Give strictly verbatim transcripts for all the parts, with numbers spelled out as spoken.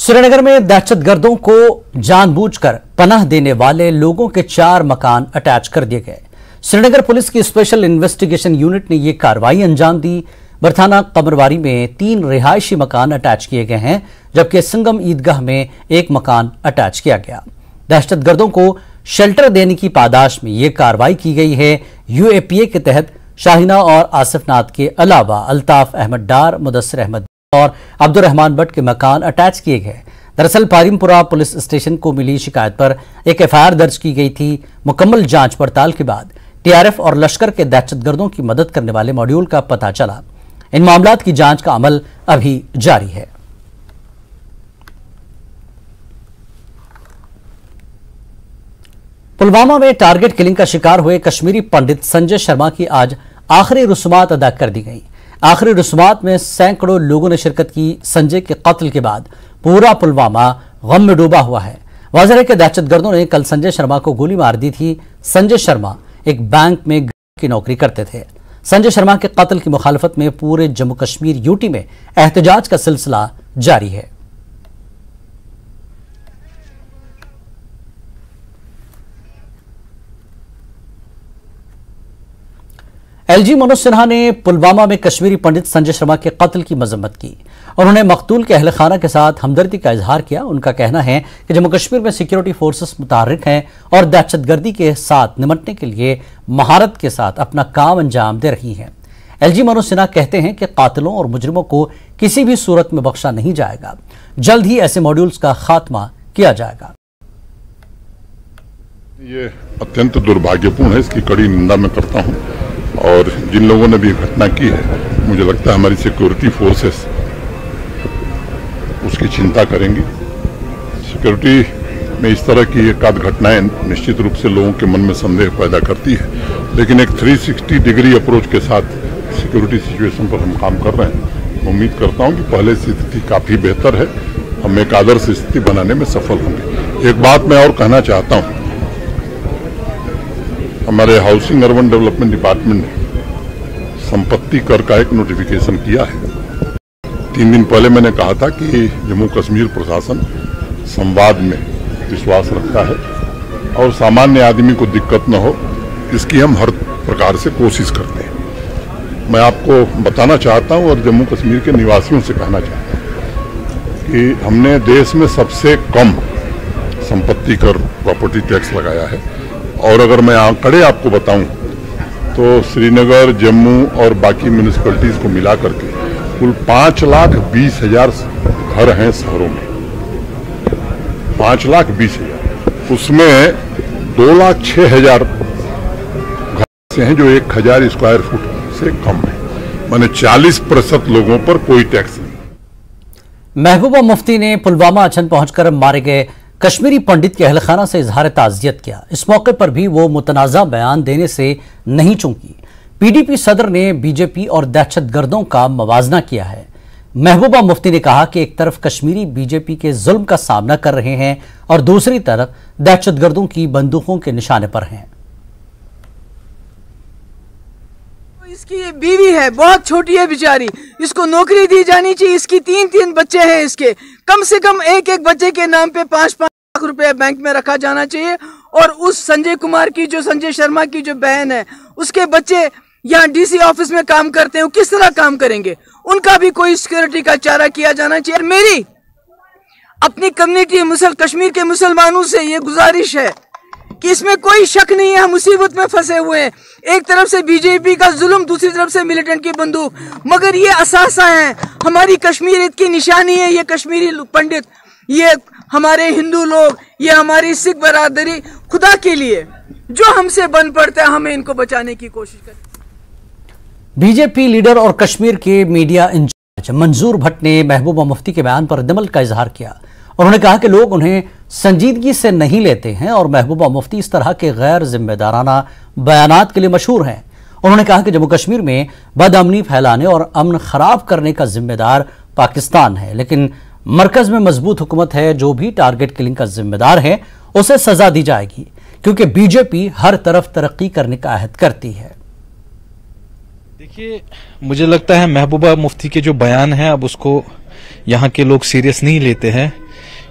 श्रीनगर में दहशतगर्दों को जानबूझकर पनाह देने वाले लोगों के चार मकान अटैच कर दिए गए। श्रीनगर पुलिस की स्पेशल इन्वेस्टिगेशन यूनिट ने यह कार्रवाई अंजाम दी। बरथाना कमरवारी में तीन रिहायशी मकान अटैच किए गए हैं, जबकि संगम ईदगाह में एक मकान अटैच किया गया। दहशतगर्दों को शेल्टर देने की पादाश में यह कार्रवाई की गई है। यूएपीए के तहत शाहीना और आसिफ नाथ के अलावा अल्ताफ अहमद डार, मुदस्सिर अहमद और अब्दुर्रहमान भट्ट के मकान अटैच किए गए। दरअसल पारिमपुरा पुलिस स्टेशन को मिली शिकायत पर एक एफआईआर दर्ज की गई थी। मुकम्मल जांच पड़ताल के बाद टीआरएफ और लश्कर के दहशतगर्दों की मदद करने वाले मॉड्यूल का पता चला। इन मामलात की जांच का अमल अभी जारी है। पुलवामा में टारगेट किलिंग का शिकार हुए कश्मीरी पंडित संजय शर्मा की आज आखिरी रसूमात अदा कर दी गई। आखिरी रसूमात में सैकड़ों लोगों ने शिरकत की। संजय के कत्ल के बाद पूरा पुलवामा गम में डूबा हुआ है। वाज़ेह है कि दहशतगर्दों ने कल संजय शर्मा को गोली मार दी थी। संजय शर्मा एक बैंक में की नौकरी करते थे। संजय शर्मा के कत्ल की मुखालफत में पूरे जम्मू कश्मीर यूटी में एहतजाज का सिलसिला जारी है। एलजी मनोज सिन्हा ने पुलवामा में कश्मीरी पंडित संजय शर्मा के कत्ल की मजम्मत की। उन्होंने मकतूल के अहल खाना के साथ हमदर्दी का इजहार किया। उनका कहना है कि जम्मू कश्मीर में सिक्योरिटी फोर्सेस मुतहर्रिक हैं और दहशतगर्दी के साथ निपटने के लिए महारत के साथ अपना काम अंजाम दे रही हैं। एलजी मनोज सिन्हा कहते हैं कि कातिलों और मुजरिमों को किसी भी सूरत में बख्शा नहीं जाएगा। जल्द ही ऐसे मॉड्यूल्स का खात्मा किया जाएगा। ये अत्यंत दुर्भाग्यपूर्ण है, इसकी कड़ी निंदा मैं करता हूँ। और जिन लोगों ने भी घटना की है, मुझे लगता है हमारी सिक्योरिटी फोर्सेस उसकी चिंता करेंगी। सिक्योरिटी में इस तरह की एक आध घटनाएं निश्चित रूप से लोगों के मन में संदेह पैदा करती है, लेकिन एक तीन सौ साठ डिग्री अप्रोच के साथ सिक्योरिटी सिचुएशन पर हम काम कर रहे हैं। उम्मीद करता हूं कि पहले से स्थिति काफ़ी बेहतर है। हम एक आदर्श स्थिति बनाने में सफल होंगे। एक बात मैं और कहना चाहता हूं, हमारे हाउसिंग अर्बन डेवलपमेंट डिपार्टमेंट ने संपत्ति कर का एक नोटिफिकेशन किया है। तीन दिन पहले मैंने कहा था कि जम्मू कश्मीर प्रशासन संवाद में विश्वास रखता है और सामान्य आदमी को दिक्कत न हो, इसकी हम हर प्रकार से कोशिश करते हैं। मैं आपको बताना चाहता हूं और जम्मू कश्मीर के निवासियों से कहना चाहता हूं कि हमने देश में सबसे कम संपत्ति कर प्रॉपर्टी टैक्स लगाया है। और अगर मैं आंकड़े आपको बताऊं तो श्रीनगर, जम्मू और बाकी म्यूनिसिपैलिटीज को मिला करके कुल पांच लाख बीस हजार घर हैं शहरों में। पांच लाख बीस हजार उसमें दो लाख छह हजार घर से हैं जो एक हजार स्क्वायर फुट से कम है। माने चालीस प्रतिशत लोगों पर कोई टैक्स नहीं। महबूबा मुफ्ती ने पुलवामा अचन पहुंचकर मारे गए कश्मीरी पंडित के अहल खाना से इजहार ताज़ियत किया। इस मौके पर भी वो मुतनाज़ा बयान देने से नहीं चूकी। पीडीपी सदर ने बीजेपी और दहशतगर्दों का मवाजना किया है। महबूबा मुफ्ती ने कहा कि एक तरफ कश्मीरी बीजेपी के जुल्म का सामना कर रहे हैं और दूसरी तरफ दहशतगर्दों की बंदूकों के निशाने पर हैं। इसकी बीवी है, बहुत छोटी है बेचारी, इसको नौकरी दी जानी चाहिए। इसकी तीन तीन बच्चे हैं, इसके कम से कम एक एक बच्चे के नाम पे पांच पांच लाख रुपए बैंक में रखा जाना चाहिए। और उस संजय कुमार की जो संजय शर्मा की जो बहन है, उसके बच्चे यहाँ डीसी ऑफिस में काम करते हैं, वो किस तरह काम करेंगे? उनका भी कोई सिक्योरिटी का चारा किया जाना चाहिए। मेरी अपनी कम्युनिटी मुसल कश्मीर के मुसलमानों से ये गुजारिश है कि इसमें कोई शक नहीं है, हम मुसीबत में फंसे हुए हैं। एक तरफ से बीजेपी का जुल्म, दूसरी तरफ से मिलिटेंट की बंदूक, मगर ये असासा है, हमारी कश्मीरियत की निशानी है। ये कश्मीरी पंडित, ये हमारे हिंदू लोग, ये हमारी सिख बरादरी, खुदा के लिए जो हमसे बन पड़ता है, हमें इनको बचाने की कोशिश करें। बीजेपी लीडर और कश्मीर के मीडिया इंचार्ज मंजूर भट्ट ने महबूबा मुफ्ती के बयान पर दमल का इजहार किया। उन्होंने कहा कि लोग उन्हें संजीदगी से नहीं लेते हैं और महबूबा मुफ्ती इस तरह के गैर जिम्मेदाराना बयानात के लिए मशहूर हैं। उन्होंने कहा कि जम्मू कश्मीर में बदअमनी फैलाने और अमन खराब करने का जिम्मेदार पाकिस्तान है, लेकिन मरकज में मजबूत हुकूमत है। जो भी टारगेट किलिंग का जिम्मेदार है उसे सजा दी जाएगी, क्योंकि बीजेपी हर तरफ तरक्की करने का अहद करती है। देखिए, मुझे लगता है महबूबा मुफ्ती के जो बयान है, अब उसको यहाँ के लोग सीरियस नहीं लेते हैं।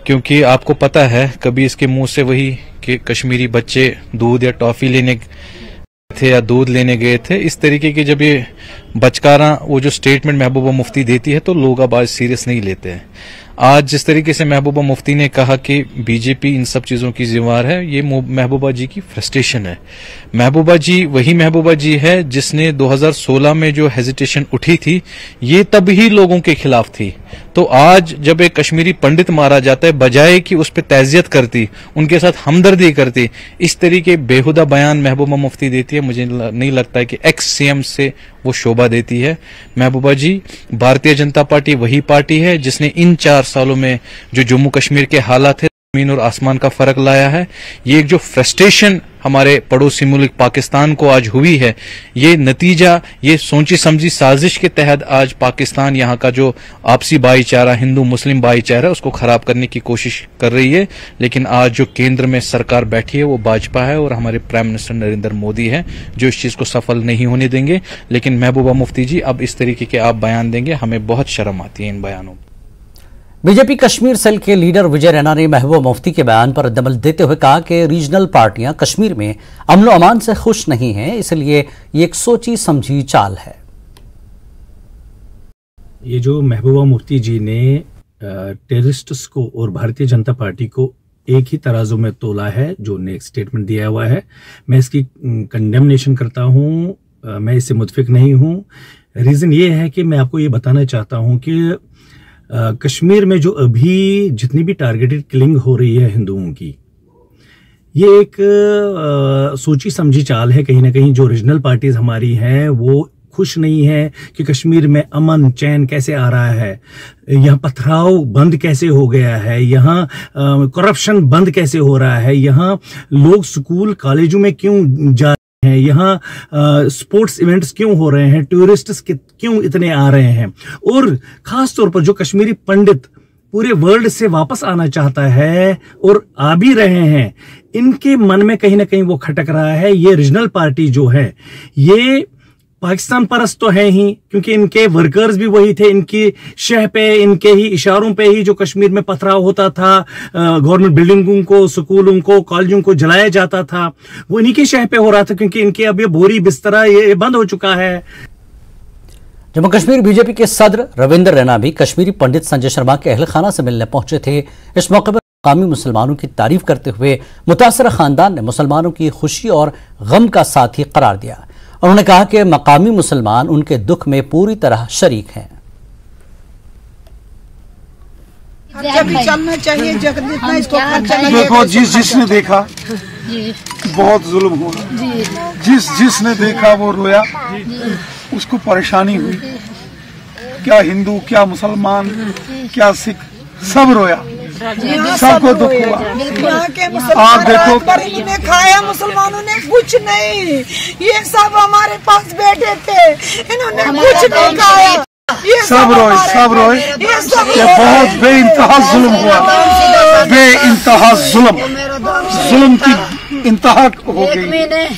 क्योंकि आपको पता है कभी इसके मुंह से वही कि कश्मीरी बच्चे दूध या टॉफी लेने थे या दूध लेने गए थे, इस तरीके की जब ये बचकारा वो जो स्टेटमेंट महबूबा मुफ्ती देती है तो लोग अब आज सीरियस नहीं लेते हैं। आज जिस तरीके से महबूबा मुफ्ती ने कहा कि बीजेपी इन सब चीजों की जिम्मेवार है, ये महबूबा जी की फ्रस्ट्रेशन है। महबूबा जी वही महबूबा जी है जिसने दो हज़ार सोलह में जो हेजिटेशन उठी थी ये तब ही लोगों के खिलाफ थी। तो आज जब एक कश्मीरी पंडित मारा जाता है, बजाय कि उस पर तैजियत करती, उनके साथ हमदर्दी करती, इस तरीके बेहुदा बयान महबूबा मुफ्ती देती है। मुझे नहीं लगता है कि एक्स सीएम से वो शोभा देती है। महबूबा जी, भारतीय जनता पार्टी वही पार्टी है जिसने इन चार सालों में जो जम्मू कश्मीर के हालात है जमीन और आसमान का फर्क लाया है। ये एक जो फ्रस्ट्रेशन हमारे पड़ोसी मुल्क पाकिस्तान को आज हुई है, ये नतीजा ये सोची समझी साजिश के तहत आज पाकिस्तान यहाँ का जो आपसी भाईचारा, हिंदू मुस्लिम भाईचारा, उसको खराब करने की कोशिश कर रही है। लेकिन आज जो केंद्र में सरकार बैठी है वो भाजपा है और हमारे प्राइम मिनिस्टर नरेंद्र मोदी है जो इस चीज को सफल नहीं होने देंगे। लेकिन महबूबा मुफ्ती जी अब इस तरीके के आप बयान देंगे, हमें बहुत शर्म आती है इन बयानों में। बीजेपी कश्मीर सेल के लीडर विजय रैना ने महबूबा मुफ्ती के बयान पर रद्दमल देते हुए कहा कि रीजनल पार्टियां कश्मीर में अमन अमान से खुश नहीं हैं, इसलिए ये एक सोची समझी चाल है। ये जो महबूबा मुफ्ती जी ने टेररिस्ट्स को और भारतीय जनता पार्टी को एक ही तराजू में तोला है, जो उन्हें एक स्टेटमेंट दिया हुआ है, मैं इसकी कंडेमनेशन करता हूँ, मैं इससे मुतफिक नहीं हूँ। रीज़न ये है कि मैं आपको ये बताना चाहता हूँ कि आ, कश्मीर में जो अभी जितनी भी टारगेटेड किलिंग हो रही है हिंदुओं की, ये एक आ, सोची समझी चाल है। कहीं ना कहीं जो रीजनल पार्टीज हमारी हैं वो खुश नहीं है कि कश्मीर में अमन चैन कैसे आ रहा है, यहाँ पथराव बंद कैसे हो गया है, यहाँ करप्शन बंद कैसे हो रहा है, यहाँ लोग स्कूल कॉलेजों में क्यों जा हैं, यहाँ स्पोर्ट्स इवेंट्स क्यों हो रहे हैं, टूरिस्ट्स क्यों इतने आ रहे हैं। और खास तौर पर जो कश्मीरी पंडित पूरे वर्ल्ड से वापस आना चाहता है और आ भी रहे हैं, इनके मन में कहीं ना कहीं वो खटक रहा है। ये रीजनल पार्टी जो है ये पाकिस्तान परस्त तो है ही, क्योंकि इनके वर्कर्स भी वही थे, इनकी शह पे, इनके ही इशारों पे ही जो कश्मीर में पथराव होता था, गवर्नमेंट बिल्डिंगों को, स्कूलों को, कॉलेजों को जलाया जाता था, वो इन्हीं की शह पे हो रहा था, क्योंकि इनके अब ये बोरी बिस्तरा ये बंद हो चुका है। जम्मू कश्मीर बीजेपी के सदर रविंद्र रैना भी कश्मीरी पंडित संजय शर्मा के अहल खाना से मिलने पहुंचे थे। इस मौके पर मकामी मुसलमानों की तारीफ करते हुए मुतासर खानदान ने मुसलमानों की खुशी और गम का साथी करार दिया। उन्होंने कहा कि मकामी मुसलमान उनके दुख में पूरी तरह शरीक हैं। चलना चाहिए जितना इसको देखो, जिस जिसने देखा बहुत जुल्म हुआ, जिस जिसने देखा वो रोया, उसको परेशानी हुई। क्या हिंदू, क्या मुसलमान, क्या सिख, सब रोया, सबको दुख हुआ। आप देखो, इन्होंने खाया, मुसलमानों ने कुछ नहीं। ये सब हमारे पास बैठे थे, इन्होंने कुछ नहीं खाया। ये सब रोए, सब रोए। ये बहुत बेइंतहा जुल्म हुआ, बेइंतहा जुल्म, जुल्म की इंतहा हो गई।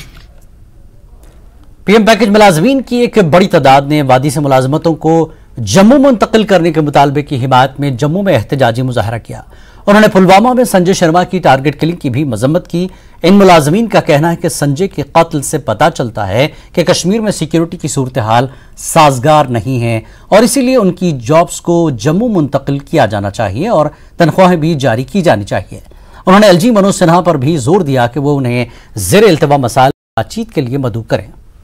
पीएम पैकेज मुलाजमीन की एक बड़ी तादाद ने वादी से मुलाजमतों को जम्मू मुंतकिल करने के मुतालबे की हिमायत में जम्मू में एहतजाजी मुजाहरा किया। उन्होंने पुलवामा में संजय शर्मा की टारगेट किलिंग की भी मजम्मत की। इन मुलाजमीन का कहना है कि संजय के कत्ल से पता चलता है कि कश्मीर में सिक्योरिटी की सूरत हाल साजगार नहीं है और इसीलिए उनकी जॉब्स को जम्मू मुंतकिल किया जाना चाहिए और तनख्वाहें भी जारी की जानी चाहिए। उन्होंने एलजी मनोज सिन्हा पर भी जोर दिया कि वो उन्हें ज़ेर इल्तवा मसाइल बातचीत के लिए मदऊ करें।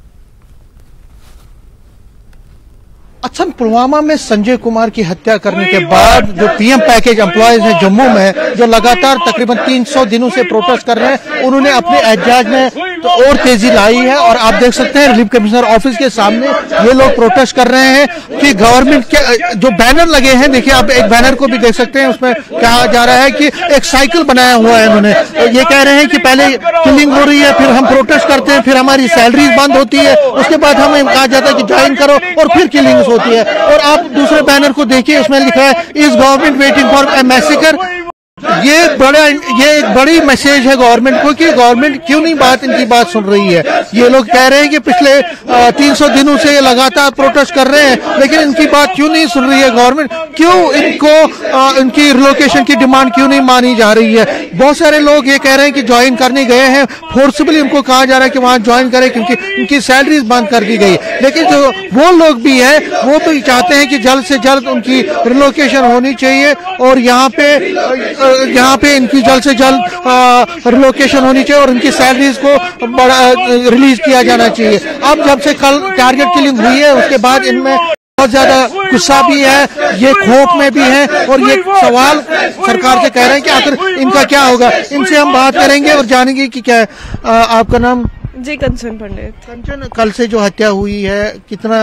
अच्छा, पुलवामा में संजय कुमार की हत्या करने के बाद जो पीएम पैकेज एम्प्लॉयज हैं जम्मू में, जो लगातार तकरीबन तीन सौ दिनों से प्रोटेस्ट कर रहे हैं, उन्होंने अपने एहतजाज में तो और तेजी लाई है। और आप देख सकते हैं रिलीफ कमिश्नर ऑफिस के सामने ये लोग प्रोटेस्ट कर रहे हैं कि गवर्नमेंट के जो बैनर लगे हैं, देखिए आप एक बैनर को भी देख सकते हैं, उसमें कहा जा रहा है कि एक साइकिल बनाया हुआ है इन्होंने। ये कह रहे हैं कि पहले किलिंग हो रही है, फिर हम प्रोटेस्ट करते हैं, फिर हमारी सैलरी बंद होती है, उसके बाद हमें कहा जाता है कि ज्वाइन करो और फिर किलिंग होती है। और आप दूसरे बैनर को देखिए, उसमें लिखा है is government waiting for a massacre. ये बड़ा ये एक बड़ी मैसेज है गवर्नमेंट को कि गवर्नमेंट क्यों नहीं बात इनकी बात सुन रही है। ये लोग कह रहे हैं कि पिछले तीन सौ दिनों से ये लगातार प्रोटेस्ट कर रहे हैं, लेकिन इनकी बात क्यों नहीं सुन रही है गवर्नमेंट। क्यों इनको आ, इनकी रिलोकेशन की डिमांड क्यों नहीं मानी जा रही है। बहुत सारे लोग ये कह रहे हैं कि ज्वाइन करने गए हैं, फोर्सबली उनको कहा जा रहा है कि वहां ज्वाइन करें क्योंकि उनकी सैलरीज बंद कर दी गई। लेकिन जो वो लोग भी हैं वो भी चाहते हैं कि जल्द से जल्द उनकी रिलोकेशन होनी चाहिए और यहाँ पे यहाँ पे इनकी जल्द से जल्द रिलोकेशन होनी चाहिए और इनकी सैलरीज को बड़ा रिलीज किया जाना चाहिए। अब जब से कल टारगेट किलिंग हुई है उसके बाद इनमें बहुत ज्यादा गुस्सा भी है, ये खौफ में भी है और ये सवाल सरकार से कह रहे हैं कि आखिर इनका क्या होगा। इनसे हम बात करेंगे और जानेंगे कि क्या है। आ, आपका नाम? जी कंचन पंडित। कंचन, कल से जो हत्या हुई है कितना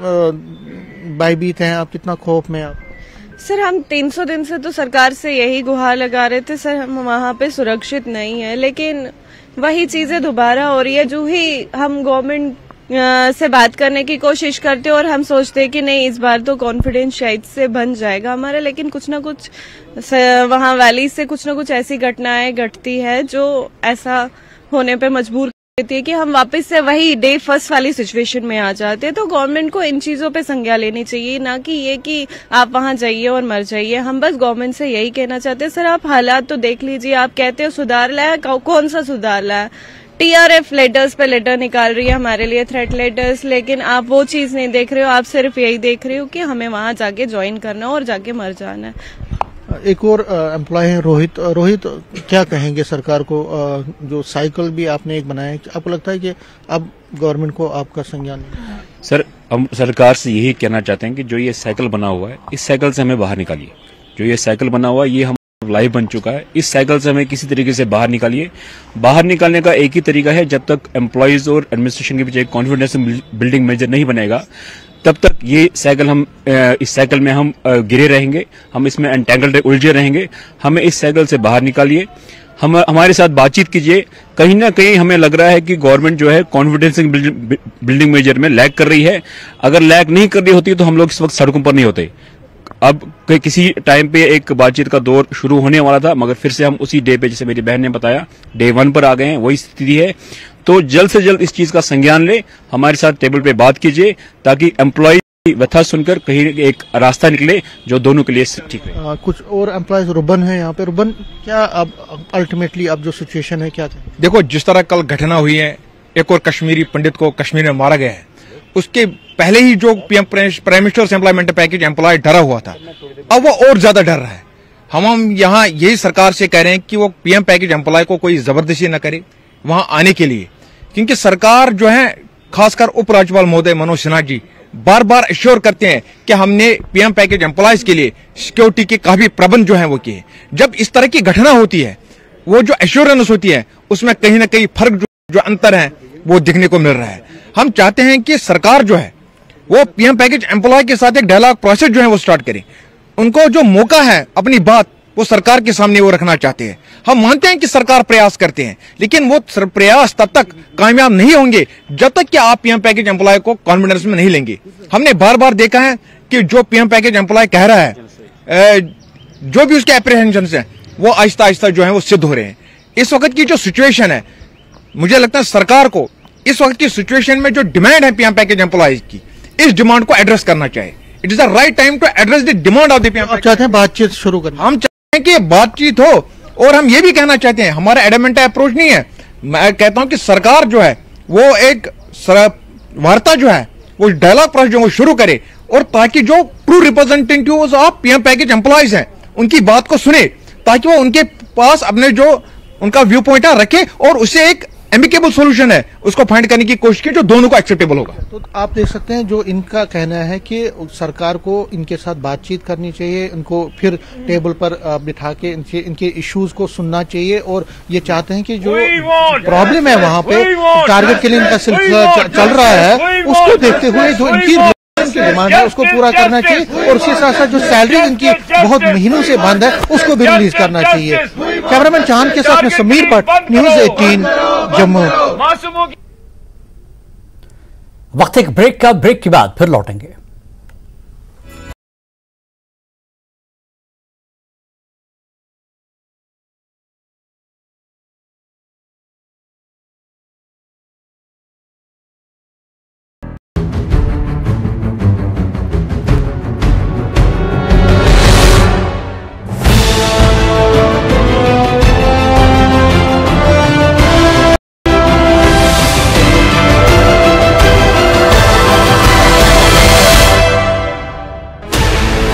भयभीत हैं आप, कितना खौफ में आप? सर हम तीन सौ दिन से तो सरकार से यही गुहार लगा रहे थे सर, हम वहाँ पे सुरक्षित नहीं है, लेकिन वही चीजें दोबारा हो रही है। जो ही हम गवर्नमेंट से बात करने की कोशिश करते और हम सोचते हैं कि नहीं इस बार तो कॉन्फिडेंस शायद से बन जाएगा हमारा, लेकिन कुछ ना कुछ वहाँ वैली से कुछ ना कुछ ऐसी घटनाएं घटती है जो ऐसा होने पे मजबूर करती है कि हम वापस से वही डे फर्स्ट वाली सिचुएशन में आ जाते हैं। तो गवर्नमेंट को इन चीजों पे संज्ञा लेनी चाहिए, ना कि ये कि आप वहां जाइए और मर जाइए। हम बस गवर्नमेंट से यही कहना चाहते हैं सर आप हालात तो देख लीजिए। आप कहते हो सुधार लाया, कौन सा सुधार लाया? टीआरएफ लेटर्स पे लेटर निकाल रही है हमारे लिए, थ्रेट लेटर्स, लेकिन आप वो चीज नहीं देख रहे हो। आप सिर्फ यही देख रहे हो कि हमें वहां जाके ज्वाइन करना और जाके मर जाना है। एक और एम्प्लॉय है रोहित। रोहित, क्या कहेंगे सरकार को? आ, जो साइकिल भी आपने एक बनाया, आपको लगता है कि अब गवर्नमेंट को आपका संज्ञान? सर हम सरकार से यही कहना चाहते हैं कि जो ये साइकिल बना हुआ है इस साइकिल से हमें बाहर निकालिए। जो ये साइकिल बना हुआ है ये हम लाइफ बन चुका है, इस साइकिल से हमें किसी तरीके से बाहर निकालिए। बाहर निकालने का एक ही तरीका है, जब तक एम्प्लॉयज और एडमिनिस्ट्रेशन के बीच एक कॉन्फिडेंस बिल्डिंग मेजर नहीं बनेगा तब तक ये साइकिल हम इस साइकिल में हम गिरे रहेंगे, हम इसमें एंटेंगल्ड उलझे रहेंगे। हमें इस साइकिल से बाहर निकालिए, हम हमारे साथ बातचीत कीजिए। कहीं ना कहीं हमें लग रहा है कि गवर्नमेंट जो है कॉन्फिडेंस बिल्डिंग मेजर में लैग कर रही है। अगर लैग नहीं कर रही होती तो हम लोग इस वक्त सड़कों पर नहीं होते। अब किसी टाइम पे एक बातचीत का दौर शुरू होने वाला था, मगर फिर से हम उसी डे पे, जैसे मेरी बहन ने बताया, डे वन पर आ गए हैं। वही स्थिति है। तो जल्द से जल्द इस चीज का संज्ञान ले, हमारे साथ टेबल पे बात कीजिए ताकि एम्प्लॉय व्यथा सुनकर कहीं एक रास्ता निकले जो दोनों के लिए ठीक है। कुछ और एम्प्लॉयज, रुबन है यहाँ पे। रुबन, क्या अब अल्टीमेटली अब जो सिचुएशन है क्या था? देखो, जिस तरह कल घटना हुई है, एक और कश्मीरी पंडित को कश्मीर में मारा गया है, उसके पहले ही जो PM prime ministers employment package employee डरा हुआ था, अब वो और ज्यादा डर रहा है। हम हम यहाँ यही सरकार से कह रहे हैं कि वो पीएम पैकेज एम्प्लॉय को कोई जबरदस्ती न करे वहां आने के लिए, क्योंकि सरकार जो है, खासकर उपराज्यपाल महोदय मनोज सिन्हा जी बार बार एश्योर करते हैं कि हमने पीएम पैकेज एम्प्लॉयज के लिए सिक्योरिटी के काफी प्रबंध जो है वो किए। जब इस तरह की घटना होती है, वो जो एश्योरेंस होती है उसमें कहीं ना कहीं फर्क जो, जो अंतर है वो दिखने को मिल रहा है। हम चाहते हैं कि सरकार जो है वो पीएम पैकेज एम्प्लॉय के साथ एक डायलॉग प्रोसेस जो है वो स्टार्ट करे। उनको जो मौका है अपनी बात वो सरकार के सामने वो रखना चाहते हैं। हम मानते हैं कि सरकार प्रयास करते हैं, लेकिन वो प्रयास तब तक कामयाब नहीं होंगे जब तक कि आप पीएम पैकेज एम्प्लॉय को कॉन्फिडेंस में नहीं लेंगे। हमने बार बार देखा है कि जो पीएम पैकेज एम्प्लॉय कह रहा है, जो भी उसके एप्रीहेंशन है वो आहिस्ता आहिस्ता जो है वो सिद्ध हो रहे हैं। इस वक्त की जो सिचुएशन है, मुझे लगता है सरकार को इस वक्त की सिचुएशन में जो डिमांड है पीएम पैकेज एम्प्लॉयज की, इस डिमांड को एड्रेस करना चाहिए। It is the right time to address the demand of the PM. चाहते हैं बातचीत शुरू करना, हम चाहते हैं कि बातचीत हो, और हम ये भी कहना चाहते हैं, हमारा एडमेंट अप्रोच नहीं है। मैं कहता हूं कि सरकार जो है वो एक वार्ता जो है वो डायलॉग प्रोसेस जो वो शुरू करे, और ताकि जो true representatives of PM package employees हैं उनकी बात को सुने, ताकि वो उनके पास अपने जो उनका व्यू पॉइंट रखे और उसे एक एमिकेबल सॉल्यूशन है उसको फाइंड करने की कोशिश की जो दोनों को एक्सेप्टेबल होगा। तो आप देख सकते हैं जो इनका कहना है कि सरकार को इनके साथ बातचीत करनी चाहिए, इनको फिर टेबल पर बिठा के इनके इनके इश्यूज को सुनना चाहिए, और ये चाहते हैं कि जो प्रॉब्लम है वहां पे टारगेट किलिंग का सिलसिला चल रहा है उसको देखते हुए जो इनकी की डिमांड है उसको पूरा करना चाहिए, और उसके साथ साथ जो सैलरी इनकी बहुत महीनों से बंद है उसको भी रिलीज करना चाहिए। कैमरामैन चांद के साथ में समीर भट्ट, न्यूज़ अठारह, जम्मू। वक्त एक ब्रेक का, ब्रेक के बाद फिर लौटेंगे।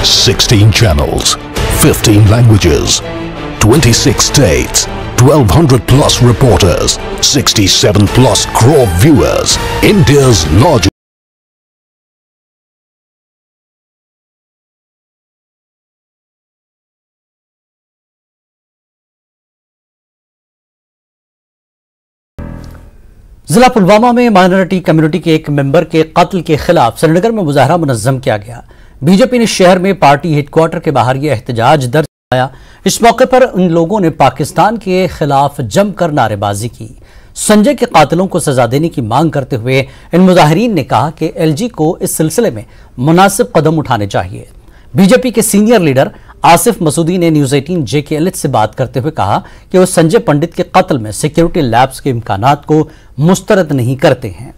sixteen channels, fifteen languages, twenty-six states, twelve hundred plus reporters, sixty-seven plus crore viewers. India's largest जिला पुलवामा में माइनॉरिटी कम्युनिटी के एक मेंबर के कत्ल के खिलाफ श्रीनगर में मुजाहरा मुनज़्ज़म किया गया। बीजेपी ने शहर में पार्टी हेडक्वार्टर के बाहर यह एहतजाज दर्ज कराया। इस मौके पर उन लोगों ने पाकिस्तान के खिलाफ जमकर नारेबाजी की। संजय के कातिलों को सजा देने की मांग करते हुए इन मुजाहिरीन ने कहा कि एलजी को इस सिलसिले में मुनासिब कदम उठाने चाहिए। बीजेपी के सीनियर लीडर आसिफ मसूदी ने न्यूज अठारह जे के एल एच से बात करते हुए कहा कि वो संजय पंडित के कत्ल में सिक्योरिटी लैब्स के इम्कानात को मुस्तरद नहीं करते हैं।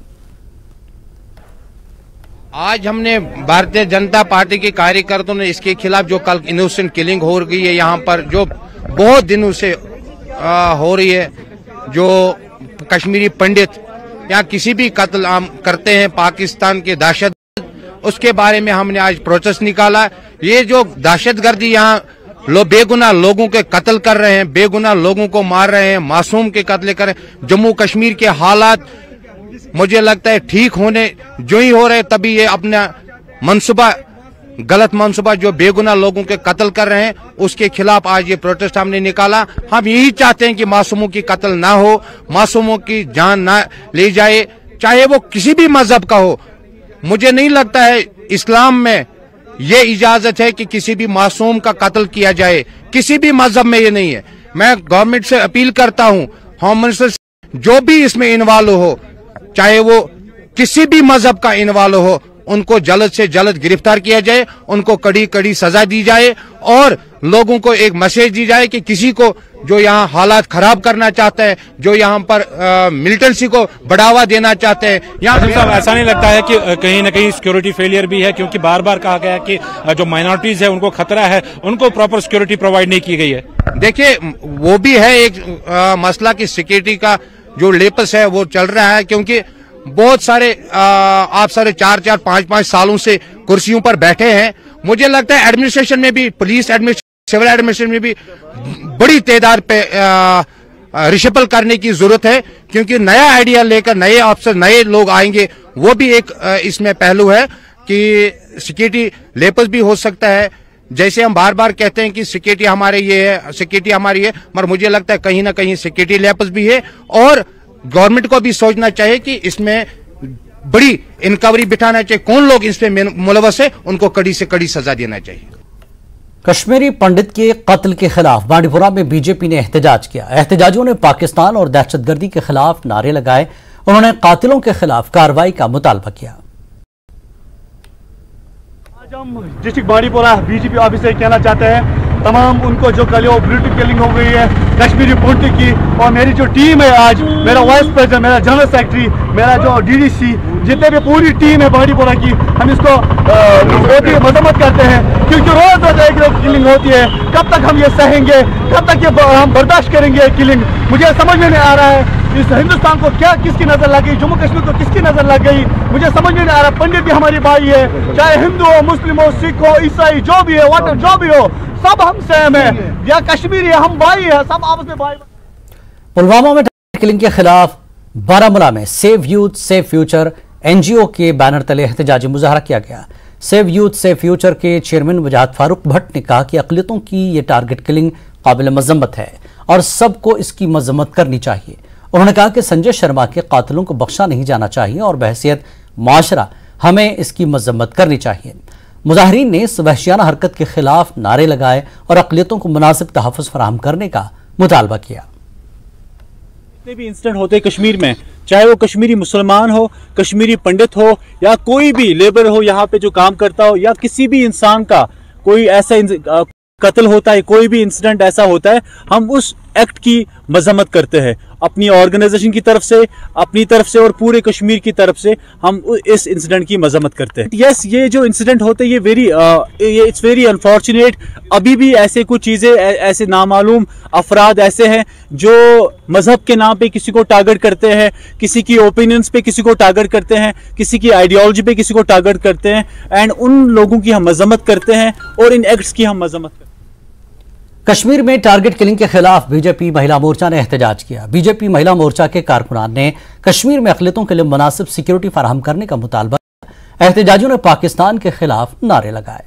आज हमने भारतीय जनता पार्टी के कार्यकर्ताओं ने इसके खिलाफ जो कल इनोसेंट किलिंग हो रही है यहाँ पर, जो बहुत दिनों से आ, हो रही है, जो कश्मीरी पंडित या किसी भी कत्ल आम करते हैं पाकिस्तान के दहशत, उसके बारे में हमने आज प्रोटेस्ट निकाला। ये जो दहशतगर्दी यहाँ लो बेगुनाह लोगों के कत्ल कर रहे हैं, बेगुनाह लोगों को मार रहे हैं, मासूम के कत्ल कर रहे हैं। जम्मू कश्मीर के हालात मुझे लगता है ठीक होने जो ही हो रहे, तभी ये अपना मनसूबा, गलत मनसूबा जो बेगुनाह लोगों के कत्ल कर रहे हैं, उसके खिलाफ आज ये प्रोटेस्ट हमने निकाला। हम यही चाहते हैं कि मासूमों की कत्ल ना हो, मासूमों की जान ना ली जाए, चाहे वो किसी भी मजहब का हो। मुझे नहीं लगता है इस्लाम में ये इजाजत है कि किसी भी मासूम का कत्ल किया जाए, किसी भी मजहब में ये नहीं है। मैं गवर्नमेंट से अपील करता हूँ, होम मिनिस्टर जो भी इसमें इन्वॉल्व हो, चाहे वो किसी भी मजहब का इन्वॉल्व हो, उनको जल्द से जल्द गिरफ्तार किया जाए, उनको कड़ी कड़ी सजा दी जाए और लोगों को एक मैसेज दी जाए कि किसी को जो यहाँ हालात खराब करना चाहते हैं, जो यहाँ पर मिलिटेंसी को बढ़ावा देना चाहते हैं, यहाँ साहब ऐसा नहीं लगता है कि कहीं ना कहीं सिक्योरिटी फेलियर भी है, क्योंकि बार बार कहा गया है कि जो माइनॉरिटीज है उनको खतरा है, उनको प्रॉपर सिक्योरिटी प्रोवाइड नहीं की गई है। देखिए वो भी है एक आ, मसला की सिक्योरिटी का जो लेपस है वो चल रहा है, क्योंकि बहुत सारे आ, आप सारे चार चार पांच पांच सालों से कुर्सियों पर बैठे हैं। मुझे लगता है एडमिनिस्ट्रेशन में भी, पुलिस एडमिनिस्ट्रेशन, सिविल एडमिनिस्ट्रेशन में भी बड़ी तादाद पे रिशफल करने की जरूरत है, क्योंकि नया आइडिया लेकर नए अफसर, नए लोग आएंगे। वो भी एक आ, इसमें पहलू है कि सिक्योरिटी लेपस भी हो सकता है। जैसे हम बार बार कहते हैं कि सिक्योरिटी हमारे ये है, सिक्योरिटी हमारी है, मगर मुझे लगता है कहीं ना कहीं सिक्योरिटी लेपस भी है और गवर्नमेंट को भी सोचना चाहिए कि इसमें बड़ी इंक्वायरी बिठाना चाहिए, कौन लोग इसमें मुलवस है, उनको कड़ी से कड़ी सजा देना चाहिए। कश्मीरी पंडित के कत्ल के खिलाफ बांडीपुरा में बीजेपी ने एहतजाज किया। एहतजाजियों ने पाकिस्तान और दहशतगर्दी के खिलाफ नारे लगाए। उन्होंने कातिलों के खिलाफ कार्रवाई का मुतालबा किया। आज हम डिस्ट्रिक्ट बांडीपुरा बीजेपी ऑफिस से कहना चाहते हैं, तमाम उनको जो कल ब्रूटल किलिंग हो गई है कश्मीरी पंडित की, और मेरी जो टीम है आज, मेरा वाइस प्रेसिडेंट, मेरा जनरल सेक्रेटरी, मेरा जो डीडीसी, जितने भी पूरी टीम है बांडीपुरा की, हम इसको बहुत ही मजम्मत करते हैं, क्योंकि रोज रोज एक रोज किलिंग होती है। कब तक हम ये सहेंगे, कब तक ये हम बर्दाश्त करेंगे किलिंग? मुझे समझ में नहीं आ रहा है इस हिंदुस्तान को क्या किसकी नजर लग गई, जम्मू कश्मीर को किसकी नजर लग गई, मुझे समझ में नहीं आ रहा। पंडित भी हमारी भाई है, चाहे हिंदू हो, मुस्लिम हो, सिख हो, ईसाई, जो भी है, वाटर जो भी हो, सब हम सेम है, या कश्मीरी है, हम भाई है, सब आपस में भाई। पुलवामा में किलिंग के खिलाफ बारामूला में save youth save future NGO के बैनर तले एहतजाजी मुजाहरा किया गया। सेव यूथ सेव फ्यूचर के चेयरमैन वजाहत फारूक भट्ट ने कहा कि अक़लियतों की ये टारगेट किलिंग काबिल मजम्मत है और सबको इसकी मजम्मत करनी चाहिए। उन्होंने कहा कि संजय शर्मा के कातिलों को बख्शा नहीं जाना चाहिए और बहैसियत माशरा हमें इसकी मजम्मत करनी चाहिए। मुजाहिरीन ने इस वहशियाना हरकत के खिलाफ नारे लगाए और अक़लियतों को मुनासिब तहफ़्फ़ुज़ फराहम करने का मुतालबा किया। जितने भी इंसिडेंट होते हैं कश्मीर में, चाहे वो कश्मीरी मुसलमान हो, कश्मीरी पंडित हो, या कोई भी लेबर हो यहाँ पे जो काम करता हो, या किसी भी इंसान का कोई ऐसा कत्ल होता है, कोई भी इंसिडेंट ऐसा होता है, हम उस एक्ट की मजम्मत करते हैं अपनी ऑर्गेनाइजेशन की तरफ से, अपनी तरफ से और पूरे कश्मीर की तरफ से हम इस इंसिडेंट की मजम्मत करते हैं। यस, ये जो इंसिडेंट होते हैं ये वेरी ये इट्स वेरी अनफॉर्चुनेट। अभी भी ऐसे कुछ चीज़ें, ऐसे नामालूम अफराद ऐसे हैं जो मजहब के नाम पे किसी को टारगेट करते हैं, किसी की ओपिनियंस पे किसी को टारगेट करते हैं, किसी की आइडियोलॉजी पे किसी को टारगेट करते हैं, एंड उन लोगों की हम मजम्मत करते हैं और इन एक्ट्स की हम मजम्मत करते हैं। कश्मीर में टारगेट किलिंग के खिलाफ बीजेपी महिला मोर्चा ने एहतजाज किया। बीजेपी महिला मोर्चा के कारकुनान ने कश्मीर में अक़लियतों के लिए मुनासिब सिक्योरिटी फराहम करने का मुतालबा। एहतजाजियों ने पाकिस्तान के खिलाफ नारे लगाए।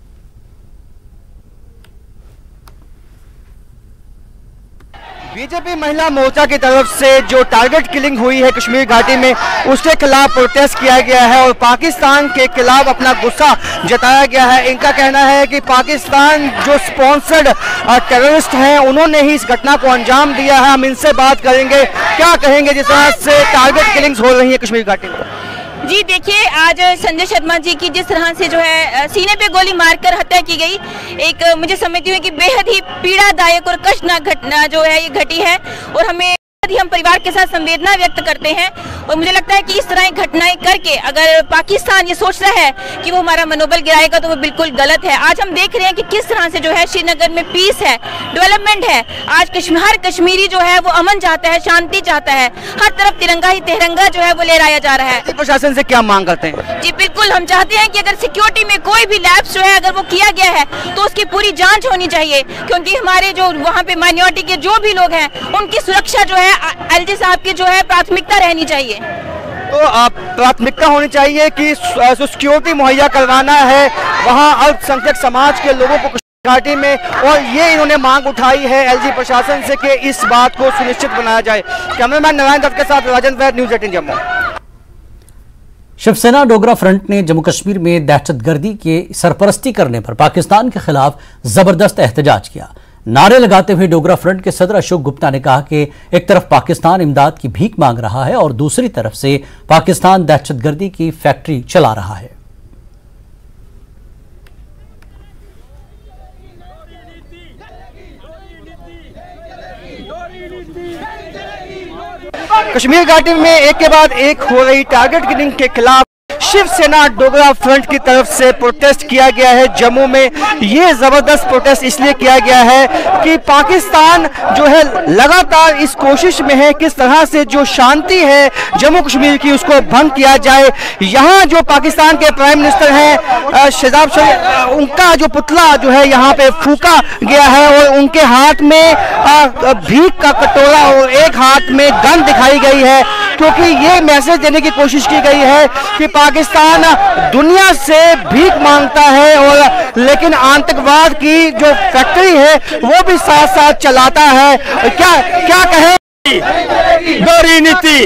बीजेपी महिला मोर्चा की तरफ से जो टारगेट किलिंग हुई है कश्मीर घाटी में, उसके खिलाफ प्रोटेस्ट किया गया है और पाकिस्तान के खिलाफ अपना गुस्सा जताया गया है। इनका कहना है कि पाकिस्तान जो स्पॉन्सर्ड टेररिस्ट हैं उन्होंने ही इस घटना को अंजाम दिया है। हम इनसे बात करेंगे, क्या कहेंगे जिस तरह से टारगेट किलिंग्स हो रही है कश्मीर घाटी में। जी देखिए, आज संजय शर्मा जी की जिस तरह से जो है सीने पे गोली मारकर हत्या की गई, एक मुझे समझती हूँ कि बेहद ही पीड़ादायक और कष्टनाक घटना जो है ये घटी है और हमें हम परिवार के साथ संवेदना व्यक्त करते हैं। और मुझे लगता है कि इस तरह की घटनाएं करके अगर पाकिस्तान ये सोचता है कि वो हमारा मनोबल गिराएगा तो वो बिल्कुल गलत है। आज हम देख रहे हैं कि किस तरह से जो है श्रीनगर में पीस है, डेवलपमेंट है। आज कश्मीर हर कश्मीरी जो है वो अमन चाहता है, शांति चाहता है। हर तरफ तिरंगा ही तिरंगा जो है वो लहराया जा रहा है। प्रशासन से क्या मांग करते हैं? जी बिल्कुल, हम चाहते हैं कि अगर सिक्योरिटी में कोई भी लैप्स जो है अगर वो किया गया है तो उसकी पूरी जाँच होनी चाहिए, क्योंकि हमारे जो वहाँ पे माइनॉरिटी के जो भी लोग हैं उनकी सुरक्षा जो है एलजी साहब की जो है प्राथमिकता रहनी चाहिए। तो प्राथमिकता होनी चाहिए कि सिक्योरिटी मुहैया करवाना है वहाँ अल्पसंख्यक समाज के लोगों को घाटी में, और ये इन्होंने मांग उठाई है एलजी प्रशासन से कि इस बात को सुनिश्चित बनाया जाए। कैमरामैन नारायण दत्त के साथ Rajan Vaid, news eighteen Jammu. Shiv Sena Dogra front ने जम्मू कश्मीर में दहशतगर्दी की सरपरस्ती करने पर पाकिस्तान के खिलाफ जबरदस्त एहतजाज किया। नारे लगाते हुए डोगरा फ्रंट के सदर अशोक गुप्ता ने कहा कि एक तरफ पाकिस्तान इमदाद की भीख मांग रहा है और दूसरी तरफ से पाकिस्तान दहशतगर्दी की फैक्ट्री चला रहा है। कश्मीर घाटी में एक के बाद एक हो रही टारगेट किलिंग के खिलाफ शिवसेना डोगरा फ्रंट की तरफ से प्रोटेस्ट किया गया है जम्मू में। ये जबरदस्त प्रोटेस्ट इसलिए किया गया है कि पाकिस्तान जो है लगातार इस कोशिश में है किस तरह से जो शांति है जम्मू कश्मीर की उसको भंग किया जाए। यहाँ जो पाकिस्तान के प्राइम मिनिस्टर हैं शहजाद शरीफ, उनका जो पुतला जो है यहाँ पे फूका गया है और उनके हाथ में भीख का कटोरा और एक हाथ में गन दिखाई गई है, क्योंकि ये मैसेज देने की कोशिश की गई है कि पाकिस्तान दुनिया से भीख मांगता है और लेकिन आतंकवाद की जो फैक्ट्री है वो भी साथ साथ चलाता है। क्या क्या कहें? दोहरी नीति,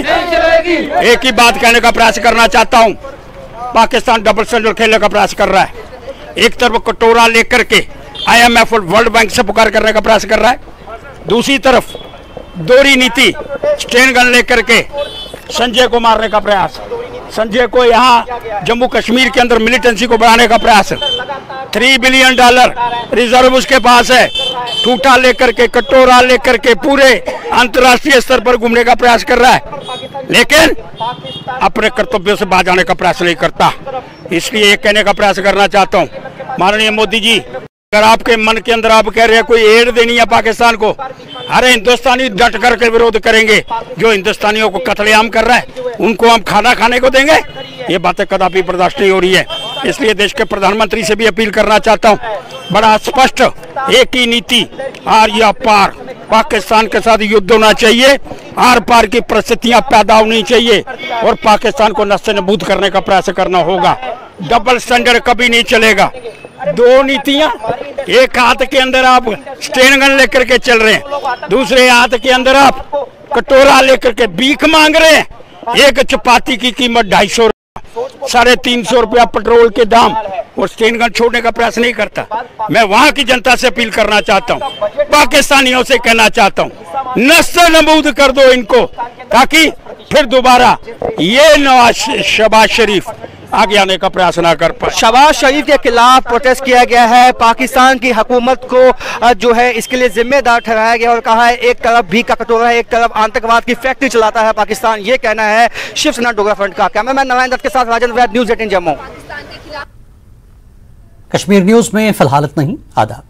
एक ही बात कहने का प्रयास करना चाहता हूं। पाकिस्तान डबल स्टैंडर्ड खेलने का प्रयास कर रहा है। एक तरफ कटोरा लेकर के आईएमएफ और वर्ल्ड बैंक से पुकार करने का प्रयास कर रहा है, दूसरी तरफ दोहरी नीति, स्टेन गन लेकर के संजय को मारने का प्रयास, संजय को यहाँ जम्मू कश्मीर के अंदर मिलिटेंसी को बढ़ाने का प्रयास। थ्री बिलियन डॉलर रिजर्व उसके पास है, ठूठा लेकर के कटोरा लेकर के पूरे अंतर्राष्ट्रीय स्तर पर घूमने का प्रयास कर रहा है, लेकिन अपने कर्तव्यों से बाज आने का प्रयास नहीं करता। इसलिए एक कहने का प्रयास करना चाहता हूँ, माननीय मोदी जी, अगर आपके मन के अंदर आप कह रहे हैं कोई एड देनी है पाकिस्तान को, अरे हिंदुस्तानी डट करके विरोध करेंगे। जो हिंदुस्तानियों को कत्लेआम कर रहा है उनको हम खाना खाने को देंगे? ये बातें कदापि बर्दाश्त नहीं हो रही है। इसलिए देश के प्रधानमंत्री से भी अपील करना चाहता हूँ, बड़ा स्पष्ट एक ही नीति, आर या पार। पाकिस्तान के साथ युद्ध होना चाहिए, आर पार की परिस्थितियां पैदा होनी चाहिए और पाकिस्तान को नस्ते नबूद करने का प्रयास करना होगा। डबल स्टैंडर्ड कभी नहीं चलेगा। दो नीतियां, एक हाथ के अंदर आप स्टेन गन लेकर के चल रहे हैं, दूसरे हाथ के अंदर आप कटोरा लेकर के भीख मांग रहे हैं। एक चपाती की कीमत ढाई सौ साढ़े तीन सौ रुपया पेट्रोल के दाम, और स्टेन गन छोड़ने का प्रयास नहीं करता। मैं वहां की जनता से अपील करना चाहता हूं, पाकिस्तानियों से कहना चाहता हूं, नस्ल नबूद कर दो इनको, ताकि फिर दोबारा ये नवाज शहबाज शरीफ, आगे आने का प्रयास ना कर पाए। शहबाज शरीफ के खिलाफ प्रोटेस्ट किया गया है। पाकिस्तान की हुकूमत को जो है इसके लिए जिम्मेदार ठहराया गया और कहा है एक तरफ भी का कटोरा है, एक तरफ आतंकवाद की फैक्ट्री चलाता है पाकिस्तान, ये कहना है शिवसेना डोगरा फ्रंट का। कैमरामैन नारायण दत्त के साथ Rajan Vaid, news eighteen Jammu. Kashmir news में फिलहाल इतना ही। आदाब।